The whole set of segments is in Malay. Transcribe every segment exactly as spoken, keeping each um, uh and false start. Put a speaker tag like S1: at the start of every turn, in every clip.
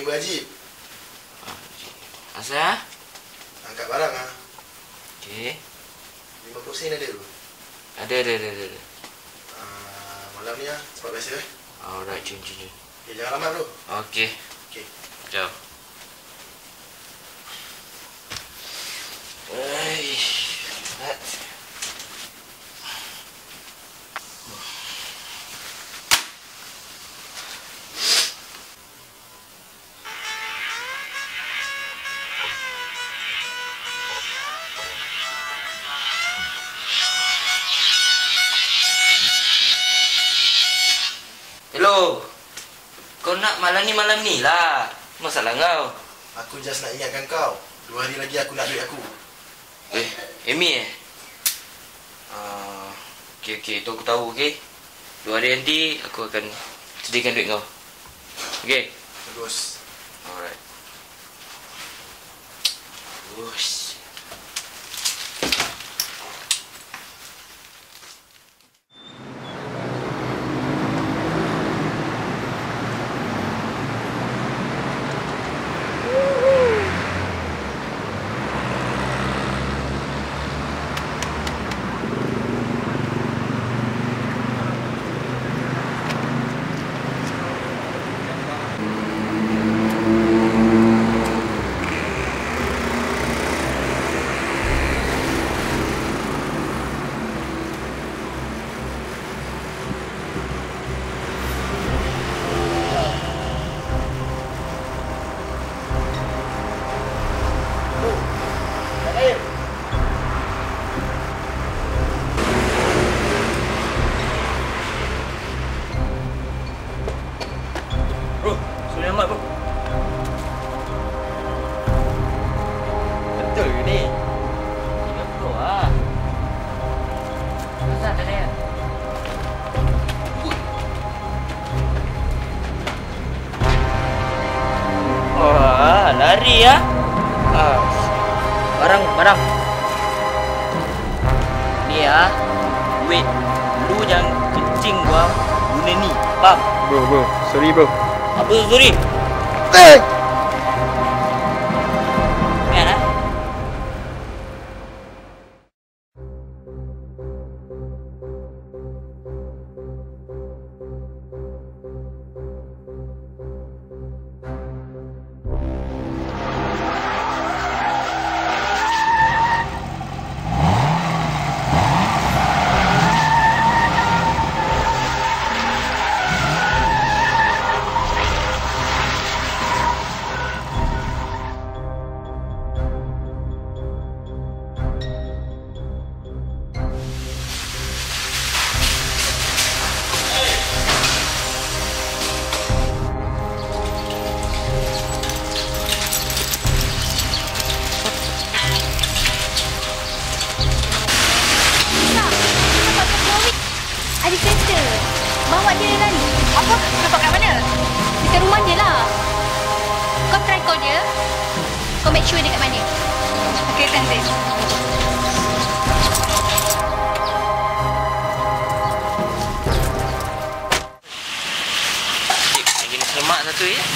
S1: berhaji.
S2: Asal?
S1: Angkat barang ah.
S2: Okey.
S1: lima puluh sen ada tu.
S2: Ada, ada, ada, ada.
S1: Uh, malam ni ah, cepat biasa eh.
S2: Alright, cun, cun, cun.
S1: Okay, jangan lama tu.
S2: Okey.
S1: Okey.
S2: Jom. Aish. Hello. Kau nak malam ni malam ni lah. Masalah kau.
S1: Aku just nak ingatkan kau. Dua hari lagi aku nak duit aku.
S2: Eh, Amy eh? Uh, okey, okey. Tu aku tahu, okey? Dua hari nanti aku akan sediakan duit kau. Okey?
S1: Bagus.
S2: Alright. Ush. Bro, suruh Ahmad bro. Betul ke ni? tiga puluh lah. Asal tak ada? Wah, lari ya? Ah. Barang, barang. Ni ya, duit. Lu jangan kencing gua guna ni. Faham?
S3: Bro, bro. Sorry bro.
S2: Apa tu, sorry?
S3: Eh!
S2: Kan, ha?
S4: Ada kereta. Bawa dia lari. Apa? Nampak kat mana? Dekat rumah dia lah. Kau try call dia. Kau make sure dia kat mana. Okay, tante.
S2: Cik, yang jenis lemak satu ya?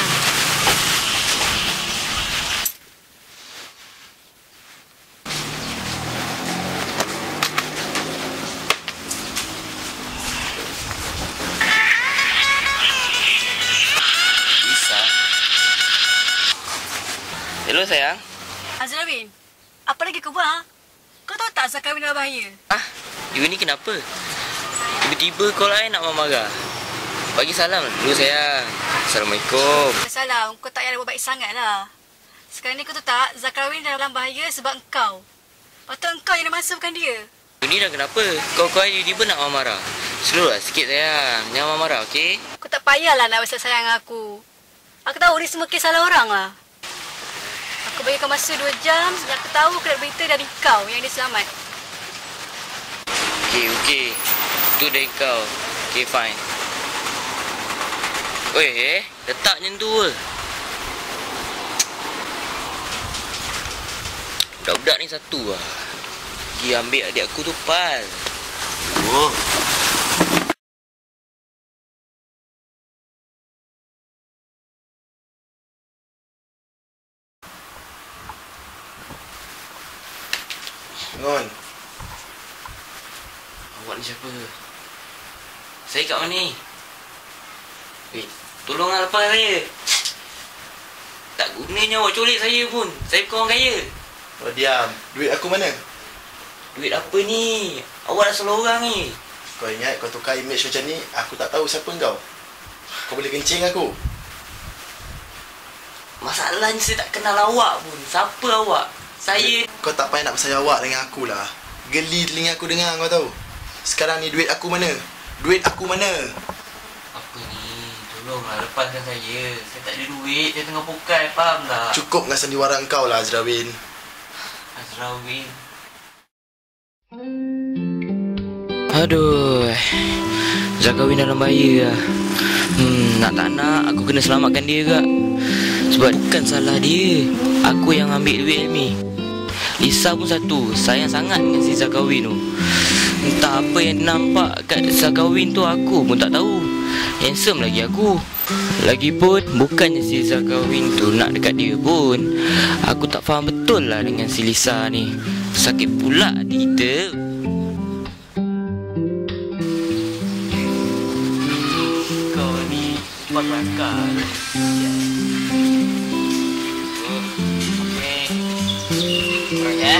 S2: Hello sayang.
S5: Azrawin, apa lagi kau buat? Ha? Kau tahu tak Zakawin dah bahaya?
S2: Ah, you ni kenapa? Tiba-tiba kau lain nak marah. Bagi salam dulu sayang. Assalamualaikum.
S5: Salam, kau tak payah buat baik sangat lah. Sekarang ni kau tahu tak, Zakawin dalam bahaya sebab engkau. Patut engkau yang ada masa, bukan dia.
S2: You ni dah kenapa? Kau kau tiba-tiba nak marah. Slow lah sikit sayang. Jangan marah, okey?
S5: Kau tak payahlah nak rasa sayang aku. Aku tahu ni semua kes salah orang lah. Aku bagi kau masa dua jam sejak aku tahu aku nak berita dari kau yang dia selamat.
S2: Okey, okey. Itu dari kau. Okey, fine. Oi, eh, letak macam tu ke? Budak-budak ni satu lah. Pergi ambil adik aku tu pas. Oh.
S1: Bangun.
S2: Awak ni siapa? Saya kat mana ni? Wait, tolonglah lepas saya. Tak gunanya awak culik saya pun. Saya bukan orang kaya.
S1: Oh, diam. Duit aku mana?
S2: Duit apa ni? Awak dah salah orang ni.
S1: Kau ingat kau tukar image macam ni, aku tak tahu siapa kau. Kau boleh kencing aku.
S2: Masalahnya saya tak kenal awak pun. Siapa awak? Saya...
S1: Kau tak payah nak bersaya awak dengan aku lah. Geli telinga aku dengar kau tahu. Sekarang ni duit aku mana? Duit aku mana?
S2: Apa ni? Tolonglah lepaskan saya. Saya tak ada duit. Saya tengah pokai. Faham tak?
S1: Cukup dengan sandiwara kau lah, Azrawin.
S2: Azrawin. Aduh. Zakawin dalam bahaya lah. Hmm, nak tak nak aku kena selamatkan dia kak. Sebab bukan salah dia. Aku yang ambil duit ni. Lisa pun satu. Sayang sangat dengan si Zakawin tu. Entah apa yang nampak kat Zakawin tu aku pun tak tahu. Handsome lagi aku. Lagipun bukannya si Zakawin tu nak dekat dia pun. Aku tak faham betul lah dengan si Lisa ni. Sakit pula hati kita. Kau ni cepat langkah. Okey. Kurang ya.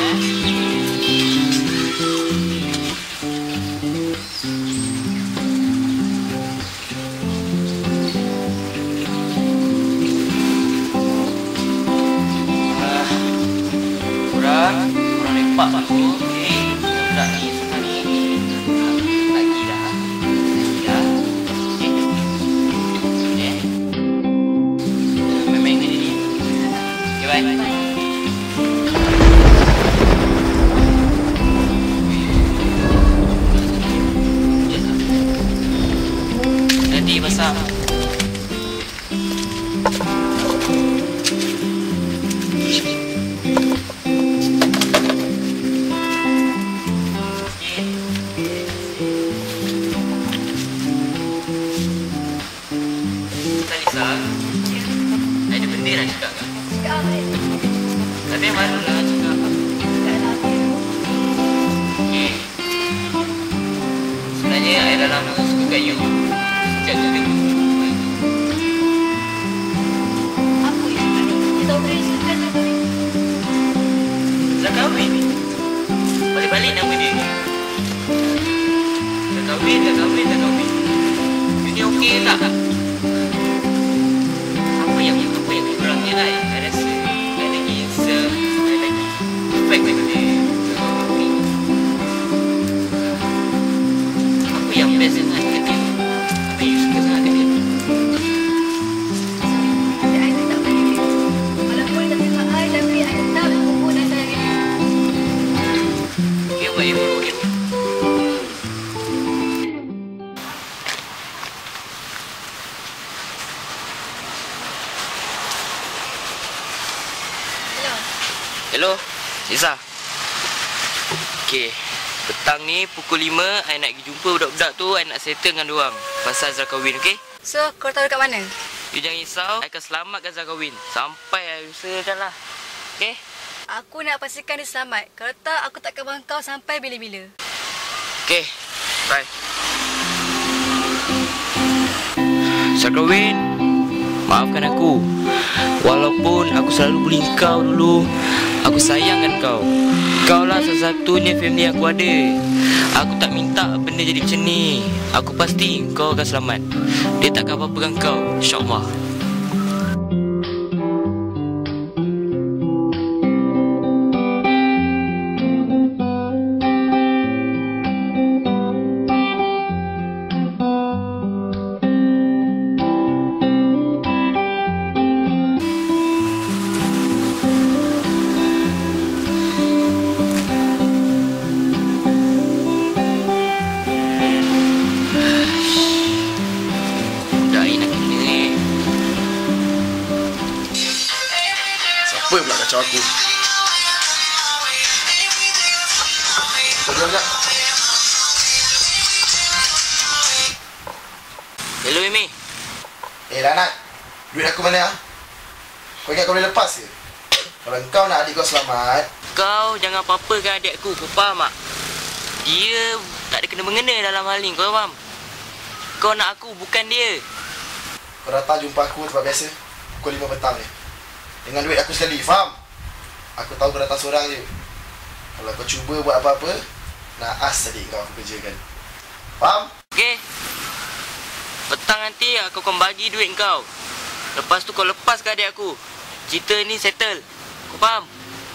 S2: Kurang Kurang lepak aku. Okey. Budak ni semua ni lagi dah. Lagi dah. Okey. Okey. Main-main dengan dia ni. Okey, bye. Nanti besar. Ada benda nak cakap tak?
S5: Cakap apa?
S2: Tapi yang baru lah cakap. Okey. Sebenarnya saya dah lama suka kat you. Sejak tu tengok.
S5: Apa yang tadi? Kita boleh suka Zakawin.
S2: Zakawin? Balik-balik nama dia. Zakawin, Zakawin, Zakawin. You ni okey tak? Apa yang apa yang kurangnya lah. Saya rasa saya lagi insert, saya lagi perfect dengan dia. Apa yang best sangat kat dia? Apa yang you suka sangat kat dia?
S5: Tapi I tak balik dia. Walaupun dia tengok I, tapi I tetap kumpul dan sayang dia.
S2: Okay, buat yang buruk dia.
S5: Hello.
S2: Hello, Lisa. Okay, petang ni pukul lima I nak pergi jumpa budak-budak tu. I nak settle dengan diorang pasal Zakawin, okay?
S5: So, kau tahu dekat mana?
S2: You jangan risau, I akan selamatkan Zakawin. Sampai I usahakan lah. Okay?
S5: Aku nak pastikan dia selamat. Kalau tak, aku tak akan bangkau sampai bila-bila.
S2: Okay, bye. Zakawin, maafkan aku. Walaupun aku selalu bully kau dulu, aku sayangkan kau. Kau lah salah satunya family aku ada. Aku tak minta benda jadi macam ni. Aku pasti kau akan selamat. Dia takkan apa-apa dengan kau, insyaAllah.
S1: Apa pula kacau aku? Tunggu sekejap.
S2: Hello, Mimi.
S1: Eh, Lanat. Duit aku mana? Kau ingat kau boleh lepas ke? Kalau kau nak adik kau selamat,
S2: Kau jangan apa-apakan adik aku, kau faham tak? Dia tak ada kena-mengena dalam hal ni, kau faham? Kau nak aku, bukan dia.
S1: Kau datang jumpa aku tempat biasa pukul lima petang ni. Dengan duit aku sekali, faham? Aku tahu kau datang seorang je. Kalau kau cuba buat apa-apa, naas tadi kau aku kerjakan. Faham?
S2: Okey. Petang nanti aku akan bagi duit kau. Lepas tu kau lepas ke adik aku. Cerita ni settle. Kau faham?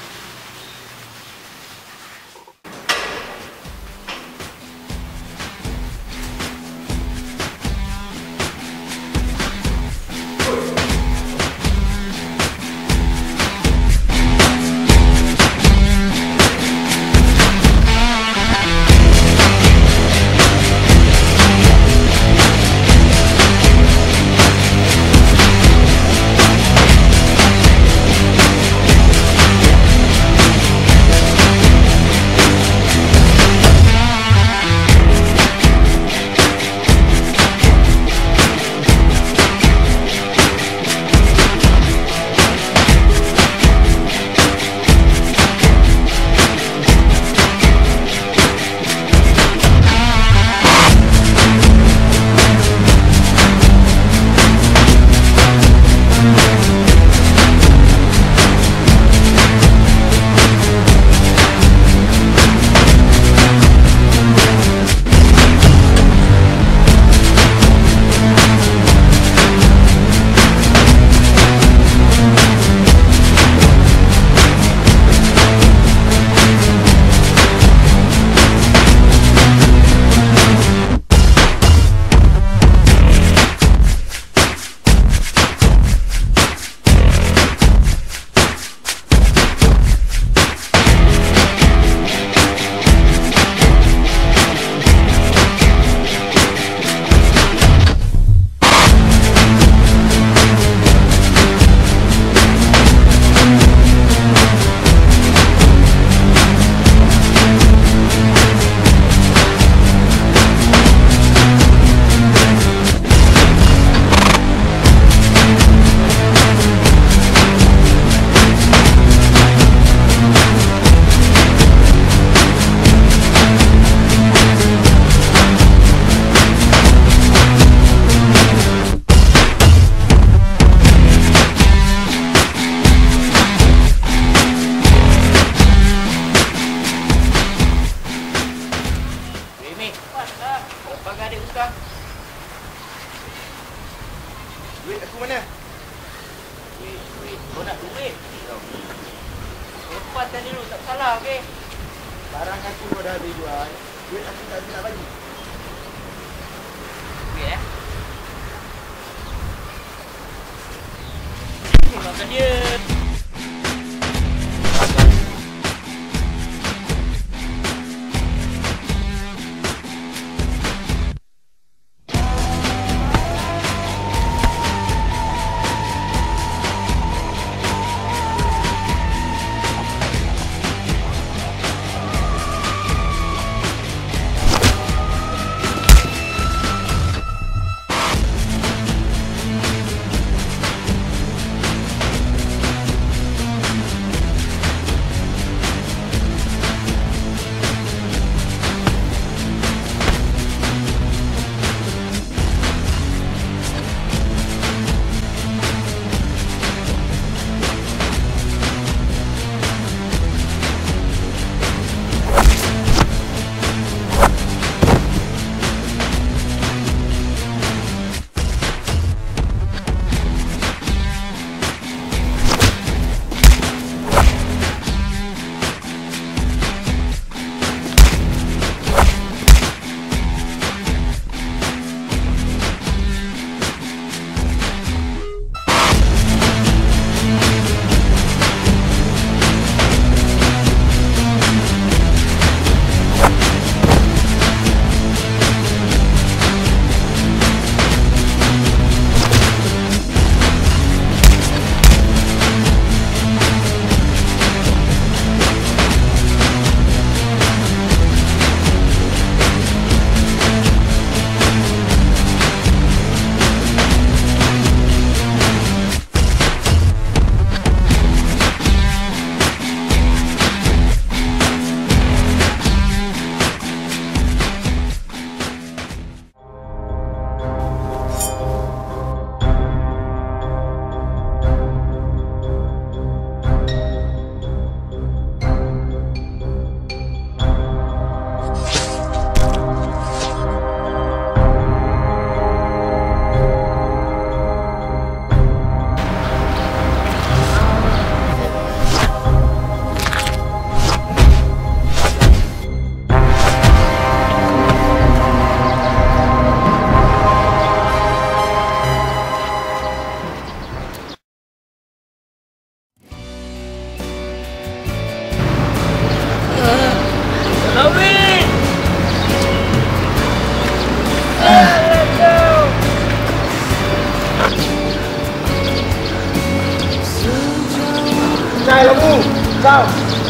S1: Duit aku mana?
S2: Duit, duit. Kau nak duit? Lepaskan dulu, tak salah, okey?
S1: Barang aku kau dah habis jual. Duit aku tak ada nak bagi.
S2: Duit, eh? Makan dia.
S1: kamu. Kau.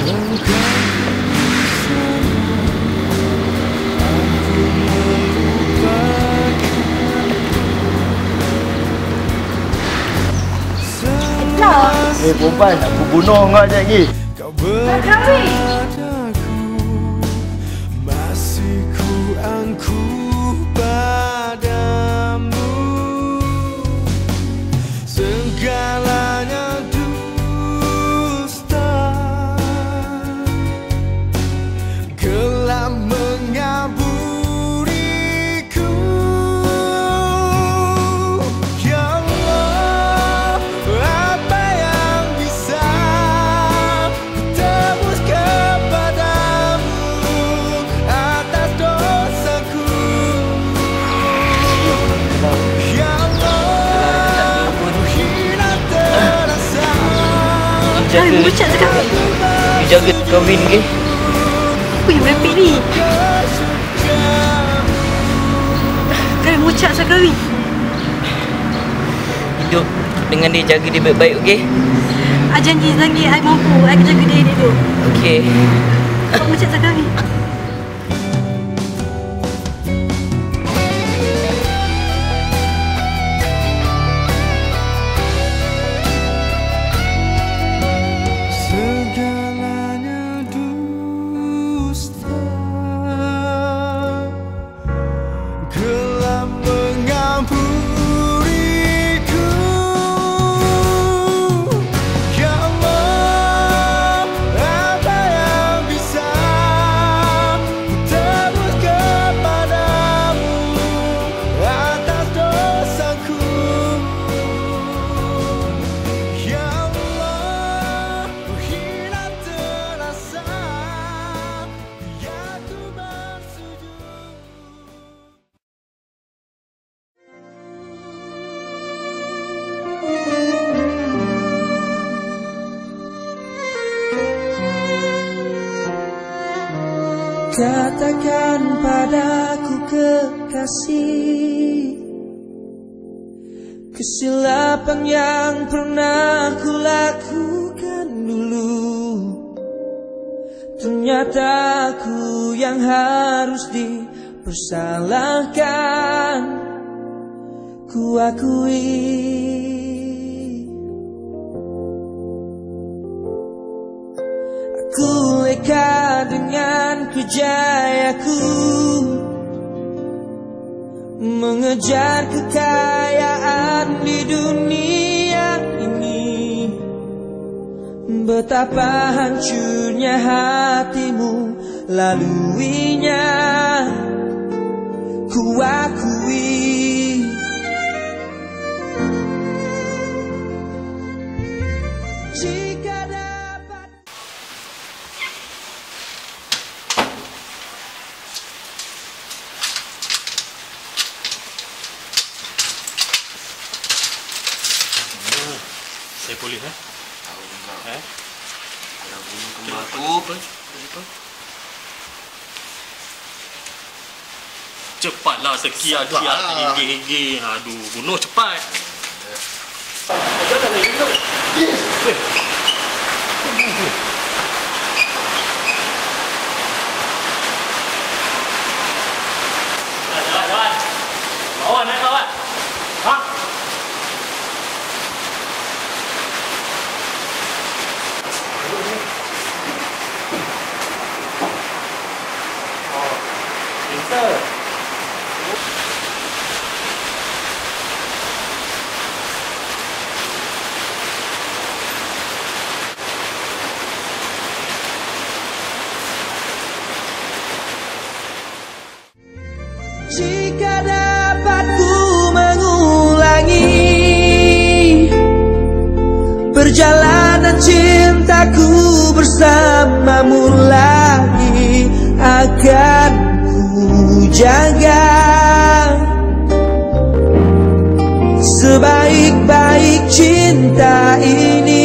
S3: Eh, perempuan, aku bunuh kau je lagi.
S4: Nak kahwin.
S6: Masih ku angku padamu, segalanya dusta, gelap mengaburiku. Ya Allah, apa yang bisa ku tebus kepadamu atas dosaku. Ya Allah, hina terasa.
S2: Jaga,
S4: Bucat sekali.
S2: jaga kahwin ke?
S4: Apa yang merepek ni? Kalian bucat sekali.
S2: Hidup dengan dia, jaga dia baik-baik, okey?
S4: I janji lagi I mampu. I akan jaga dia dulu.
S2: Okey.
S4: Kau bucat sekali.
S6: Segalanya dusta, gelap mengaburiku. Ya Allah, apa yang bisa ku tebus kepadamu atas dosaku. Ya Allah, hina terasa, ya ku bersujud.
S7: Katakan padaku kekasih, kesilapan yang pernah kulakukan dulu. Ternyata aku yang harus dipersalahkan, ku akui. Aku leka dengan kejayaku, mengejar kekayaan di dunia ini. Betapa hancurnya hatimu laluinya, ku akui. Jika dapat
S8: Saya polis eh?
S1: Tahu kau.
S8: Eh?
S1: Ada bunuh kembar aku.
S8: Cepatlah sekian
S1: Sabar
S8: kiat
S1: lah.
S8: gigi-gigi. Aduh, bunuh cepat. Jalan, jalan. Lawan eh kawan. Ha? Pintar.
S7: jika dapat ku mengulangi perjalanan cintaku bersamamu lagi, akan ku jaga sebaik-baik cinta ini.